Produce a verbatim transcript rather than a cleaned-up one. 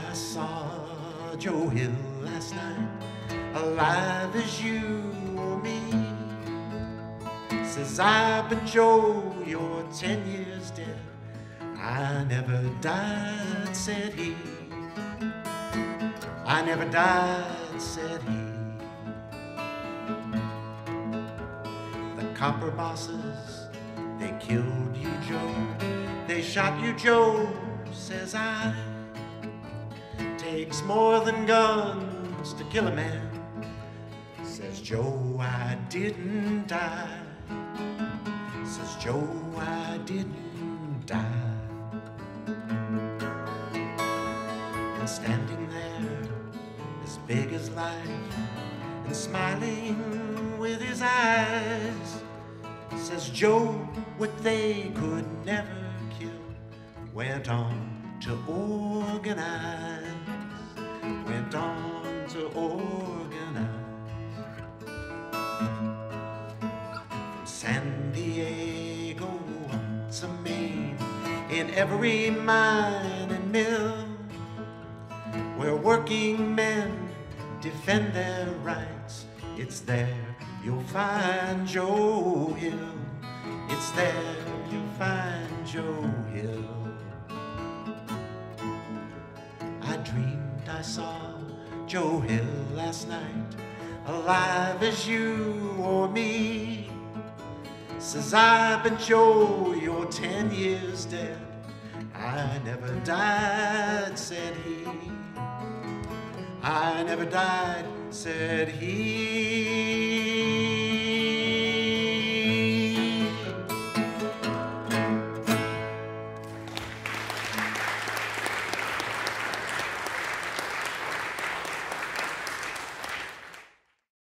I saw Joe Hill last night, alive as you or me. Says I, but Joe, you're ten years dead. I never died, said he. I never died, said he. The copper bosses, they killed you, Joe. They shot you, Joe, says I. Takes more than guns to kill a man, says Joe, I didn't die. Says Joe, I didn't die. And standing there, as big as life, and smiling with his eyes, says Joe, what they could never kill, went on to organize. Went on to organize. From San Diego up to Maine, in every mine and mill, where working men defend their rights, it's there you'll find Joe Hill. It's there you'll find Joe Hill. I dreamed I saw Joe Hill last night, alive as you or me. Says I, but Joe, you're ten years dead. I never died, said he. I never died, said he.